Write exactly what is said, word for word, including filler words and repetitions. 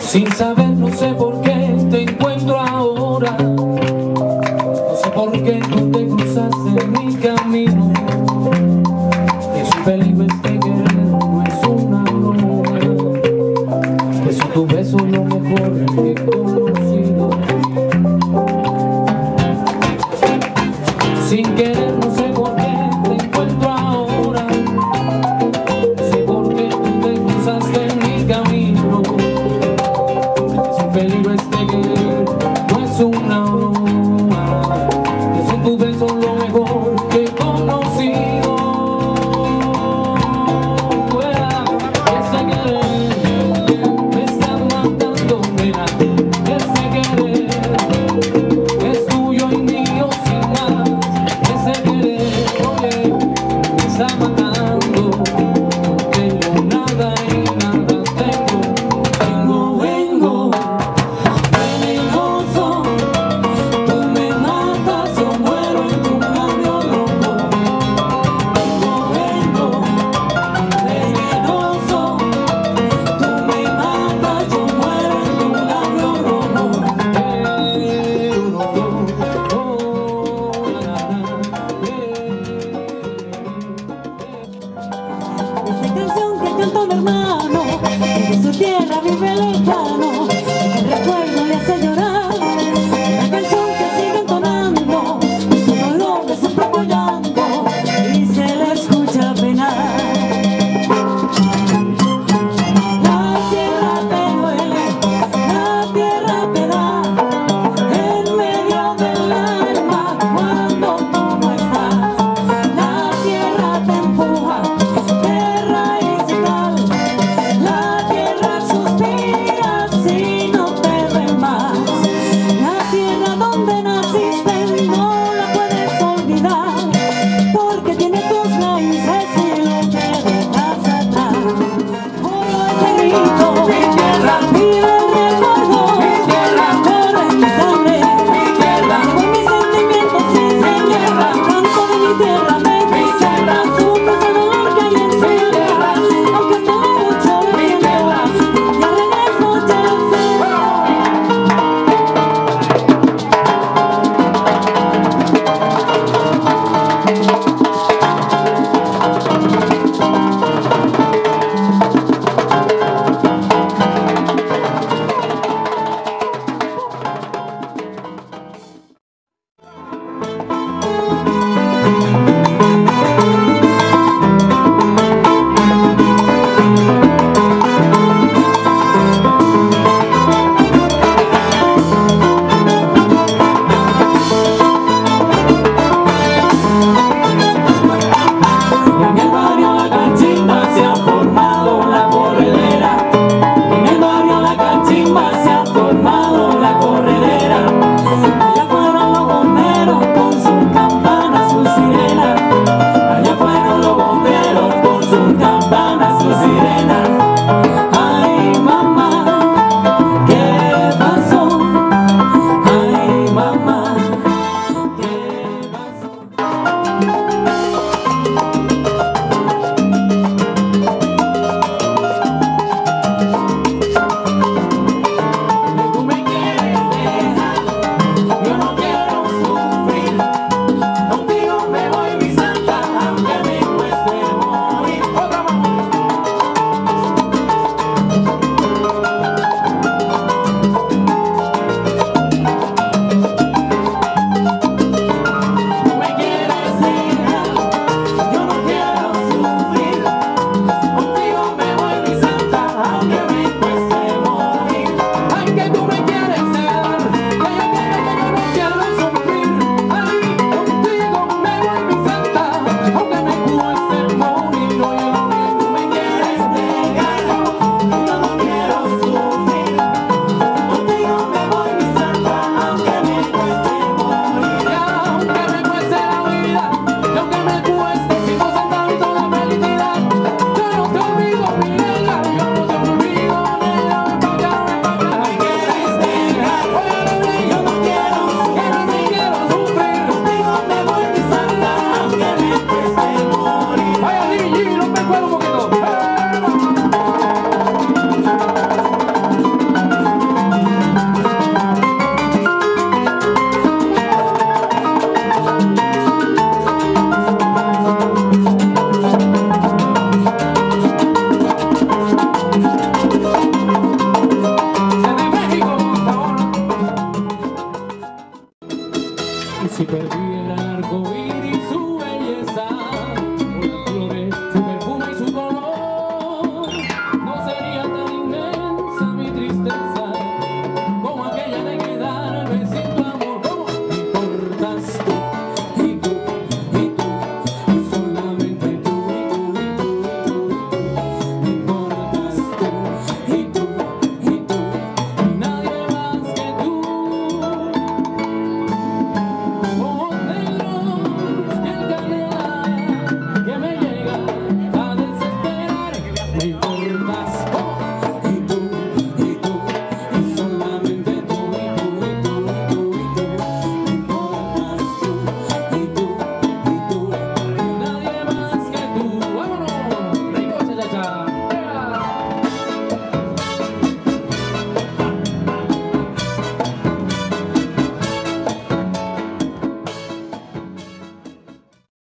Sin saber, no sé por qué te encuentro ahora. No sé por qué tú te cruzaste en mi camino. Es un peligro este querer, no es una broma. Que son tus besos lo mejor que he conocido. Sin querer, no sé por qué te encuentro ahora. No sé por qué tú te cruzaste en mi camino. Es un peligro este querer, no es una broma. Que son tus besos lo mejor que he conocido. Ese querer me está matando, nena. Ese querer es tuyo y mío sin más. Ese querer, oye, me está matando. No tengo nada y nada tengo. Vengo, vengo, venenoso. Tú me matas, yo muero en tu labio rojo. Vengo, vengo, venenoso. Tú me matas, yo muero en tu labio rojo. Esa canción que canta un hermano, que de su tierra vive lejano.